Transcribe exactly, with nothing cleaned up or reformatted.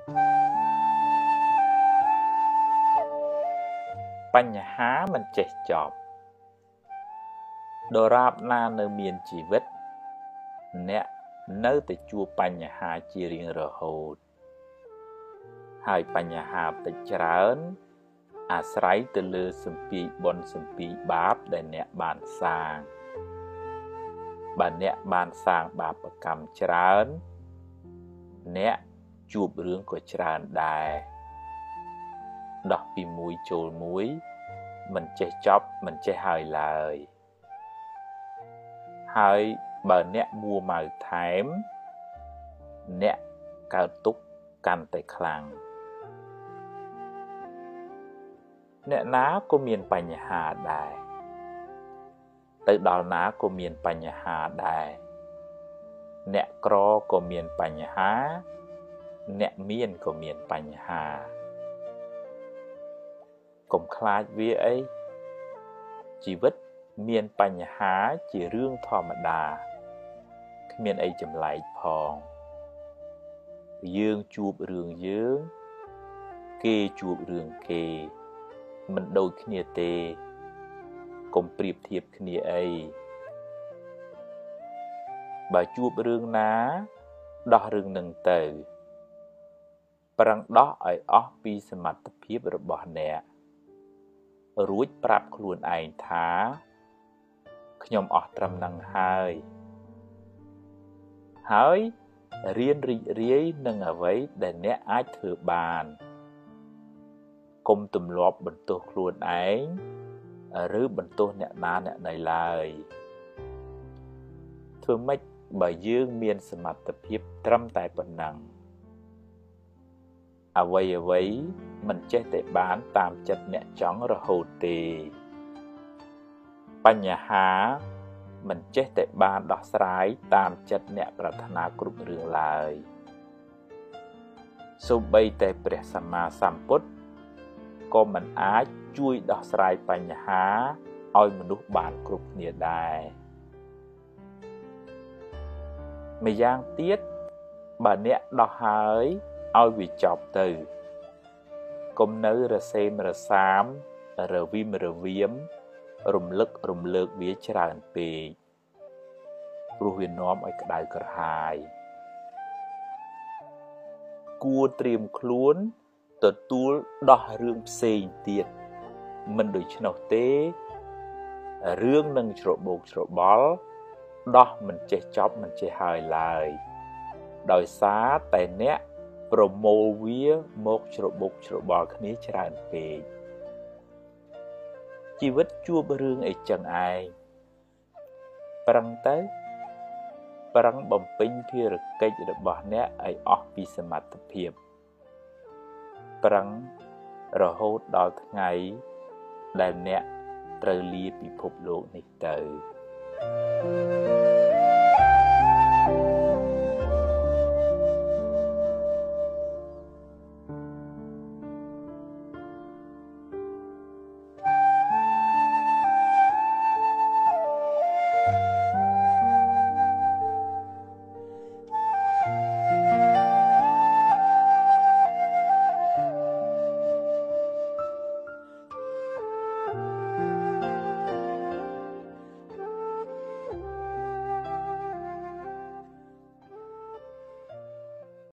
បញ្ហាមិនចេះចប់ដរាបណានៅមានជីវិតអ្នកនៅតែជួបបញ្ហាជារៀងរហូតហើយបញ្ហាតិចច្រើនអាស្រ័យទៅលើសម្ពាយបុណ្យសម្ពាយបាបដែលអ្នកបានសាងបើអ្នកបានសាងបាបកម្មច្រើនអ្នកជួបរឿងក៏ច្រើនដែរដោះពីមួយចូលមួយមិនចេះចប់មិនចេះហើយឡើយហើយបើអ្នកមួម៉ៅថែមអ្នកកើតទុក្ខកាន់តែខ្លាំងអ្នកណាក៏មានបញ្ហាដែរទៅដល់ណាក៏មានបញ្ហាដែរអ្នកក្រក៏មានបញ្ហាអ្នកមានក៏មានបញ្ហាកុំខ្លាចវាអីជីវិតមានបញ្ហាជារឿងធម្មតាគ្មានអីចម្លែកផងយើងជួបរឿងយើងគេជួបរឿងគេមិនដូចគ្នាទេកុំប្រៀបធៀបគ្នាអីបើជួបរឿងណាដោះរឿងនឹងទៅប្រឹងដោះឲ្យអស់ពីសមត្ថភាពរបស់អ្នករួចប្រាប់ខ្លួនឯងថាខ្ញុំអស់ត្រឹមនឹងហើយហើយរៀនរីករាយនឹងអ្វីដែលអ្នកអាចធ្វើបានកុំទម្លាប់បន្ទោសខ្លួនឯងឬបន្ទោសអ្នកណាអ្នកណីឡើយធ្វើម៉េចបើយើងមានសមត្ថភាពត្រឹមតែប៉ុណ្ណឹងអ្វីអ្វីមិនចេះតែបានតាមចិត្តអ្នកចង់រហូតទេបញ្ហាមិនចេះតែបានដោះស្រាយតាមចិត្តអ្នកប្រាថ្នាគ្រប់រឿងឡើយសូម្បីតែព្រះសម្មាសម្ពុទ្ធក៏មិនអាចជួយដោះស្រាយបញ្ហាឲ្យមនុស្សបានគ្រប់គ្នាដែរម្យ៉ាងទៀតបើអ្នកដោះហើយឲ្យវាចប់ទៅកុំនៅរសេមរសាមរវិមរវាមរំលឹករំលើកវាច្រើនពេកព្រោះវានាំឲ្យក្តៅក្រហាយគួរត្រៀមខ្លួនទទួលដោះរឿងផ្សេងទៀតមិនដូច្នោះទេរឿងនឹងច្របូកច្របល់ដោះមិនចេះចប់មិនចេះហើយឡើយដោយសារតែអ្នកប្រមូលវាមកច្របូកច្របល់គ្នាច្រើនពេកជីវិតជួបរឿងអីចឹងឯងប្រឹងទៅប្រឹងបំពេញភារកិច្ចរបស់អ្នកឲ្យអស់ពីសមត្ថភាពប្រឹងរហូតដល់ថ្ងៃដែលអ្នកត្រូវលាពិភពលោកនេះទៅ